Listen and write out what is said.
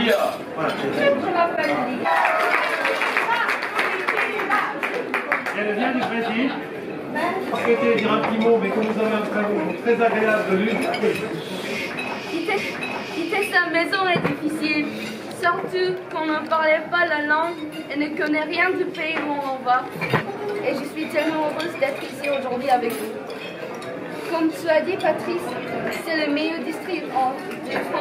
Lia. Voilà. Je m'appelle Lia. Elle vient du Brésil. Je souhaitais dire un petit mot, mais comme vous avez un prénom très agréable de lui. Quitter sa maison est difficile, surtout qu'on ne parlait pas la langue et ne connaît rien du pays où on va. Et je suis tellement heureuse d'être ici aujourd'hui avec vous. Comme tu as dit, Patrice, c'est le meilleur district de